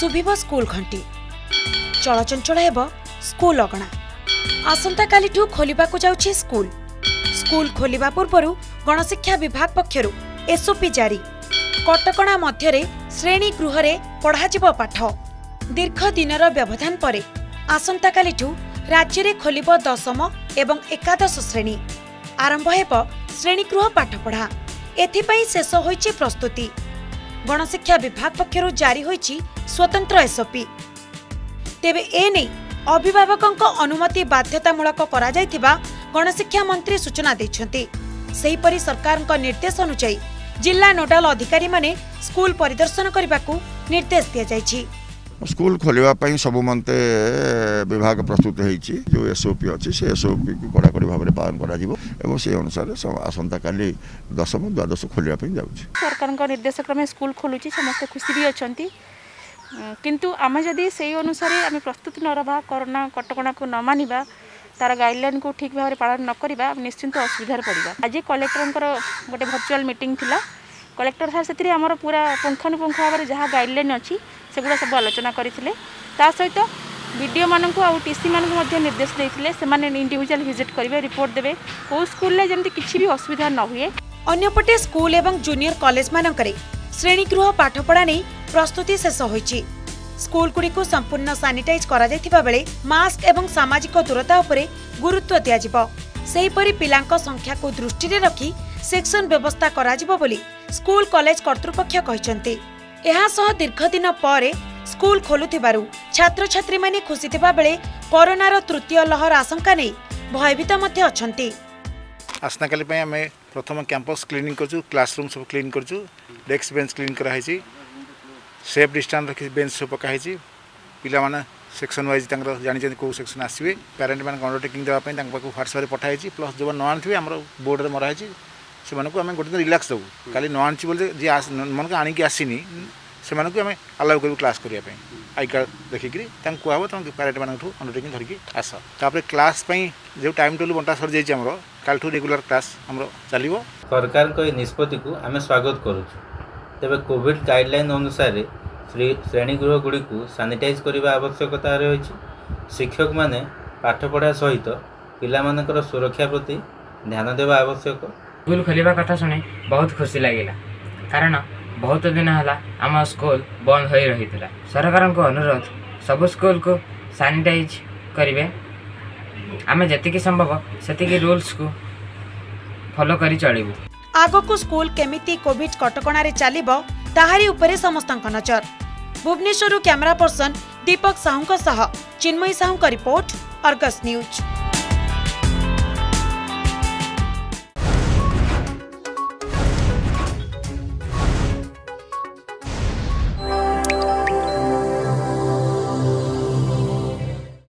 शुभिब school घंटी चलचंचल हेब स्कूल अगणा आसंता कालिठू खोलिबाकु जाउछि स्कूल स्कूल खोलिबा पूर्वरु गणशिक्षा विभाग पक्षरु एसओपी जारी कटकणा मध्यरे श्रेणी गृहरे पढ़ाजिब पाठ दीर्घ दिनर व्यवधान परे आसंता कालिठू राज्य रे खोलिब दशम एवं एकादश श्रेणी आरंभ हेब श्रेणीगृह पाठपढ़ा एथिपाई शेष होईछि प्रस्तुति गणशिक्षा विभाग पक्षरु जारी होईछि स्वतंत्र एसओपी तेबे एने अभिभावकों अनुमति बाध्यतामूलक करा जायथिबा गणशिक्षा मंत्री सूचना दैछन्ति सेहीपरि सरकारक निर्देश अनुसार जिला नोडाल अधिकारी माने स्कूल परिदर्शन करबाकू निर्देश दिया जायछि। स्कूल खोलिबा पई सब मंते विभाग प्रस्तुत होईछि जो एसओपी अछि से एसओपी को कड़ाकड़ी भाव में पालन करा जिवो एवं से अनुसार आसंता काली दशम द्वादश खोलिबा पई जाउछि। सरकारक निर्देश क्रमे स्कूल खोलुछि समस्त खुशी भी अछंती किंतु आम जदि से अनुसार आम प्रस्तुत न रहा कोरोना कटकणा को न मानिबा तार गाइडलाइन को ठीक भाव में पालन न करिबा निश्चिंत असुविधा पड़िबा। आज कलेक्टर गोटे वर्चुअल मीटिंग थिला कलेक्टर सार से आमर पूरा पुंखानुपुंख भाव में जहाँ गाइडलाइन अच्छी सेगुड़ा सब आलोचना करते सहित वीडियो मानक आउ टीसी मानक निर्देश देते से इंडिविजुअल विजिट करेंगे रिपोर्ट देवे कौ स्कूल में जमी किसी भी असुविधा न हुए। अन्यपटे स्कूल एवं जूनियर कॉलेज मानकरे श्रेणीगृह पाठपढ़ा नहीं प्रस्तुति शेष होईछि। स्कूल गुड़िक संपूर्ण सानिटाइज करा जायथिबा बेले मास्क एवं सामाजिक दूरता उपरे गुरुत्व दिया जिवो। सेहीपरि पिलांक संख्या को दृष्टि रे रखी सेक्शन व्यवस्था करा जिवो बोली स्कूल कॉलेज कर्तृपक्ष कहिसंती। एहा सह दीर्घ दिन पर स्कूल खोलुथिबारु छात्र छात्री माने खुशी थिबा बेले कोरोनार तृतीय लहर आशंका नै भयभीत मध्ये अछंती। आसना काली पय हमें प्रथम कैंपस क्लीनिंग करछु क्लासरूम सब क्लीन करछु डेस्क बेंच क्लीन करा हैछि सेफ डिस्टेंस रखि बेंच सब पका हैछि पिला माने सेक्शन वाइज तांकर जानि जति को सेक्शन आसीबे पेरेंट मान अंडरटेकिंग देबा पय तांक पाकु व्हाट्सएप रे पठा हैछि प्लस जो न आनथिबे हमर बोर्ड रे मरा हैछि से मानकु हमें गोटे दिन रिलैक्स दबु खाली न आनछि बोले जे मन को आनी के आसीनी से मानकु हमें अलाउ करबु क्लास करिया पय आई कार्ड देखिकरी तांक कहबो तांक पेरेंट मानकु अंडरटेकिंग धरकी आस तापर क्लास पय जो टाइम टेबल बंटा सर जाइछि हमरो कालठू रेगुलर क्लास हमरो चलिबो। सरकार को निष्पत्ति को आम स्वागत करुछु। तेबे कोविड गाइडलाइन अनुसार श्रेणीगृह गुड़ी को सानिटाइज करने आवश्यकता रही शिक्षक माने पाठपढ़ा सहित पिलामानकर सुरक्षा प्रति ध्यान देवा आवश्यक। स्कूल खोलिबा कथा सुनी बहुत खुशी लगिला कारण बहुत दिन है आम स्कूल बंद हो रही है। सरकार को अनुरोध सब स्कूल को सानिटाइज करेंगे आम जी संभव से रूल्स को फॉलो करी चलू। आगको स्कूल केमिति कोविड कटकणा चलिबो ताहारी उपरे समस्तक नजर। Bhubaneswar camera person Deepak Sahu Chinmayi Sahu report Argus news.